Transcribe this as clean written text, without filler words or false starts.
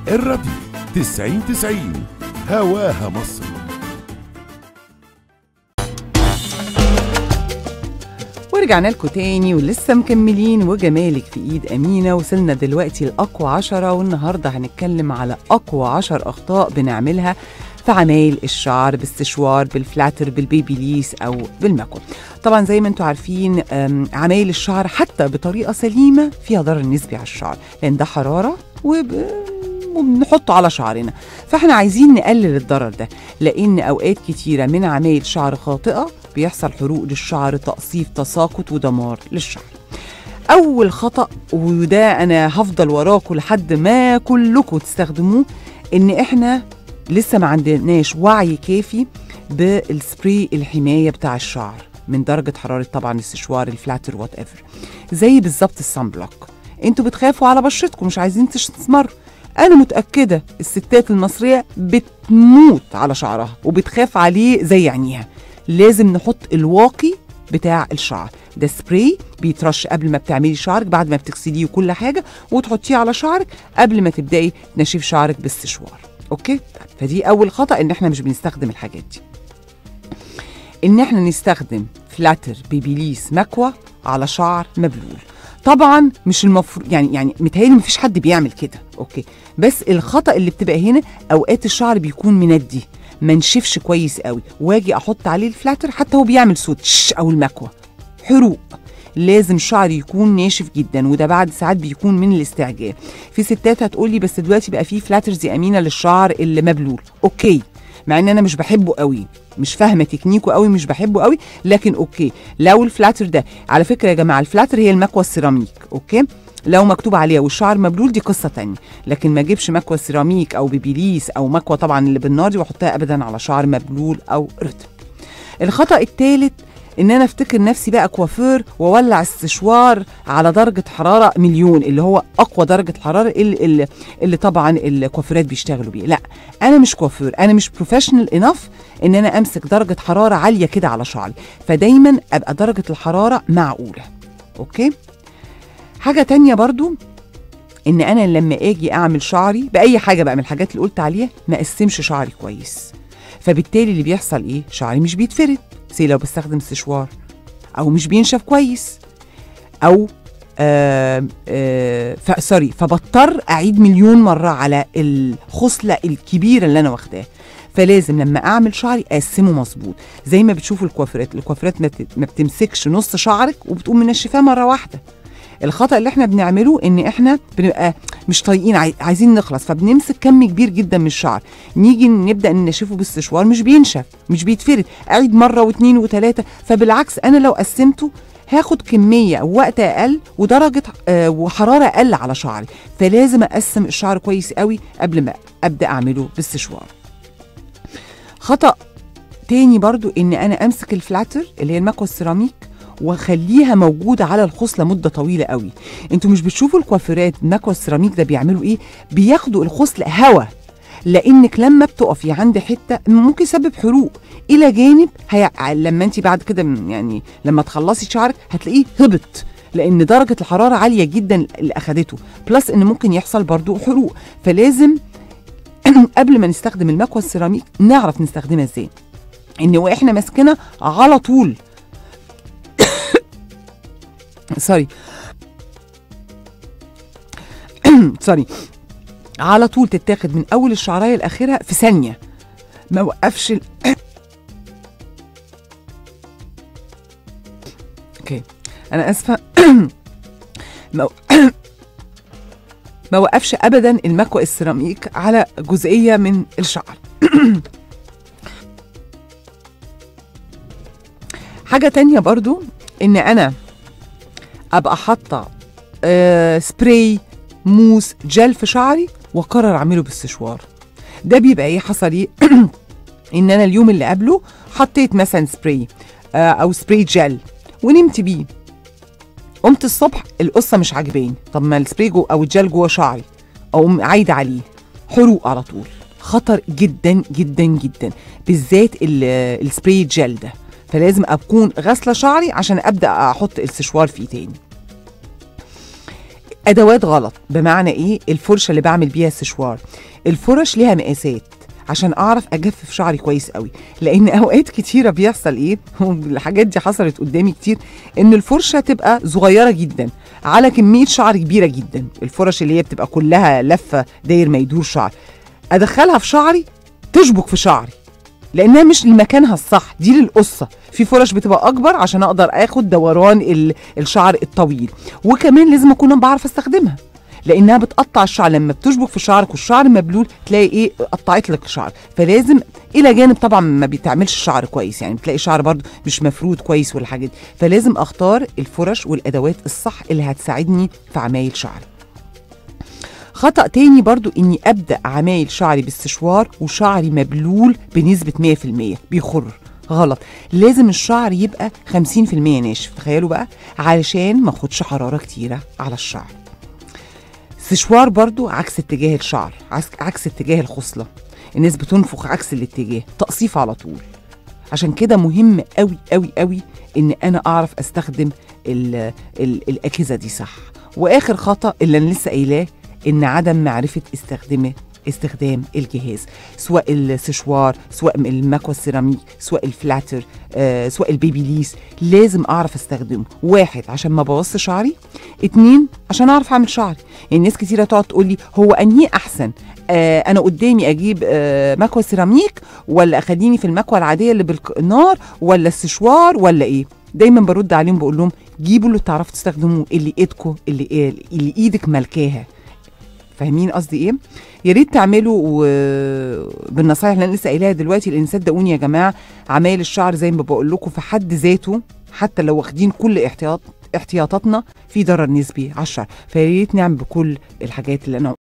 الراديو 90 هواها مصر. ورجعنا لكم تاني ولسه مكملين وجمالك في ايد امينه. وصلنا دلوقتي لاقوى 10، والنهارده هنتكلم على اقوى 10 اخطاء بنعملها في عمايل الشعر بالسشوار، بالفلاتر، بالبيبي ليس او بالماكو. طبعا زي ما انتم عارفين عمايل الشعر حتى بطريقه سليمه فيها ضرر نسبي على الشعر، لان ده حراره وبنحطه على شعرنا، فاحنا عايزين نقلل الضرر ده، لان اوقات كتيره من عمايل شعر خاطئه بيحصل حروق للشعر، تقصيف، تساقط ودمار للشعر. اول خطأ، وده انا هفضل وراكم لحد ما كلكم تستخدموه، ان احنا لسه ما عندناش وعي كافي بالسبراي الحمايه بتاع الشعر من درجه حراره طبعا السشوار، الفلاتر، وات ايفر. زي بالظبط الصن بلوك، انتوا بتخافوا على بشرتكم، مش عايزين تسمروا. انا متاكده الستات المصريه بتموت على شعرها وبتخاف عليه زي عينيها. لازم نحط الواقي بتاع الشعر ده، سبراي بيترش قبل ما بتعملي شعرك، بعد ما بتغسليه وكل حاجه، وتحطيه على شعرك قبل ما تبداي تنشيف شعرك بالسشوار. اوكي، فدي اول خطأ، ان احنا مش بنستخدم الحاجات دي. ان احنا نستخدم فلاتر، بيبي ليس، مكوى على شعر مبلول. طبعا مش المفروض، يعني متهيألي مفيش حد بيعمل كده، اوكي، بس الخطأ اللي بتبقى هنا اوقات الشعر بيكون مندي، ما نشفش كويس قوي، واجي احط عليه الفلاتر حتى هو بيعمل صوت او المكوى، حروق. لازم الشعر يكون ناشف جدا، وده بعد ساعات بيكون من الاستعجال. في ستات هتقولي بس دلوقتي بقى فيه فلاترز يا امينه للشعر اللي مبلول. اوكي، مع ان انا مش بحبه قوي، مش فاهمه تكنيكه قوي، مش بحبه قوي، لكن اوكي. لو الفلاتر ده، على فكره يا جماعه، الفلاتر هي المكوى السيراميك، اوكي، لو مكتوب عليها والشعر مبلول دي قصه تانية، لكن ما اجيبش مكوى سيراميك او بيبيليس او مكوى طبعا اللي بالنار دي واحطها ابدا على شعر مبلول او رطب. الخطا الثالث، ان انا افتكر نفسي بقى كوافير واولع السشوار على درجه حراره مليون، اللي هو اقوى درجه حراره اللي طبعا الكوافيرات بيشتغلوا بيه. لا، انا مش كوافير، انا مش بروفيشنال انف ان انا امسك درجه حراره عاليه كده على شعري، فدايما ابقى درجه الحراره معقوله. اوكي، حاجه تانية برضو، ان انا لما اجي اعمل شعري باي حاجه بقى من الحاجات اللي قلت عليها، ما اقسمش شعري كويس، فبالتالي اللي بيحصل ايه؟ شعري مش بيتفرد، زي لو بستخدم سشوار، او مش بينشف كويس، او فبضطر اعيد مليون مره على الخصله الكبيره اللي انا واخداها. فلازم لما اعمل شعري اقسمه مظبوط، زي ما بتشوفوا الكوافيرات ما بتمسكش نص شعرك وبتقوم منشفاه مره واحده. الخطأ اللي احنا بنعمله ان احنا بنبقى مش طايقين، عايزين نخلص، فبنمسك كم كبير جدا من الشعر، نيجي نبدأ ننشفه بالسشوار، مش بينشف، مش بيتفرد، اعيد مرة واثنين وثلاثة. فبالعكس انا لو قسمته هاخد كمية ووقت اقل ودرجة وحرارة اقل على شعري، فلازم اقسم الشعر كويس قوي قبل ما ابدأ اعمله بالسشوار. خطأ تاني برضو، ان انا امسك الفلاتر اللي هي المكوى السيراميك واخليها موجوده على الخصله مده طويله قوي. انتوا مش بتشوفوا الكوافيرات مكوى السيراميك ده بيعملوا ايه؟ بياخدوا الخصله هوا، لانك لما بتقفي عند حته ممكن يسبب حروق الى جانب لما انت بعد كده يعني لما تخلصي شعرك هتلاقيه هبط، لان درجه الحراره عاليه جدا اللي اخدته، بلس ان ممكن يحصل برضو حروق. فلازم قبل ما نستخدم المكوى السيراميك نعرف نستخدمها ازاي، ان واحنا ماسكينها على طول سوري على طول تتاخد من اول الشعرايه لاخرها في ثانيه، ما وقفش اوكي انا اسفه ما وقفش ابدا المكوى السيراميك على جزئيه من الشعر. حاجه تانية برضو، ان انا ابقى حاطه سبراي، موس، جل في شعري واقرر اعمله بالسشوار. ده بيبقى ايه؟ حصل ايه؟ ان انا اليوم اللي قبله حطيت مثلا سبراي او سبراي جل ونمت بيه، قمت الصبح القصه مش عاجباني، طب ما السبراي او الجل جوه شعري، او عايده عليه، حروق على طول. خطر جدا جدا جدا، بالذات السبراي جل ده، فلازم اكون غاسله شعري عشان ابدا احط السشوار فيه تاني. ادوات غلط. بمعنى ايه؟ الفرشه اللي بعمل بيها السشوار، الفرش ليها مقاسات عشان اعرف اجفف شعري كويس قوي، لان اوقات كتيره بيحصل ايه الحاجات دي حصلت قدامي كتير، ان الفرشه تبقى صغيره جدا على كميه شعر كبيره جدا. الفرش اللي هي بتبقى كلها لفه داير ما يدور شعر، ادخلها في شعري تشبك في شعري لانها مش لمكانها الصح، دي للقصه. في فرش بتبقى اكبر عشان اقدر اخد دوران الشعر الطويل، وكمان لازم اكون بعرف استخدمها لانها بتقطع الشعر. لما بتشبك في شعرك والشعر مبلول تلاقي ايه؟ قطعت لك الشعر. فلازم الى جانب طبعا ما بيتعملش الشعر كويس، يعني بتلاقي شعر برضو مش مفرود كويس والحاجات دي. فلازم اختار الفرش والادوات الصح اللي هتساعدني في عمايل شعري. خطأ تاني برضو اني ابدأ عمايل شعري بالسشوار وشعري مبلول بنسبة 100%، بيخر. غلط. لازم الشعر يبقى 50% ناشف، تخيلوا بقى، علشان ما اخدش حرارة كتيرة على الشعر. سشوار برضو عكس اتجاه الشعر، عكس اتجاه الخصلة، الناس بتنفخ عكس الاتجاه، تقصيف على طول. عشان كده مهم قوي قوي قوي ان انا اعرف استخدم الاجهزة دي صح. واخر خطأ اللي انا لسه قايلاه، ان عدم معرفة استخدام الجهاز، سواء السشوار، سواء المكوى السيراميك، سواء الفلاتر، سواء البيبيليس. لازم اعرف استخدمه. 1 عشان ما بوظش شعري، 2 عشان اعرف اعمل شعري. يعني ناس كتيرة تقعد تقول لي هو انهي احسن، انا قدامي اجيب مكوى سيراميك ولا اخليني في المكوى العادية اللي بالنار ولا السشوار ولا ايه؟ دايما برد عليهم بقول لهم جيبوا اللي تعرفوا تستخدموه، اللي ايدكم اللي ايدك ملكاها. فاهمين قصدي ايه؟ يا ريت تعملوا بالنصايح اللي انا لسه قايلها دلوقتي، لان صدقوني يا جماعه عمايل الشعر زي ما بقول لكم في حد ذاته، حتى لو واخدين كل احتياطاتنا، في ضرر نسبي على الشعر. فيا ريت نعمل بكل الحاجات اللي انا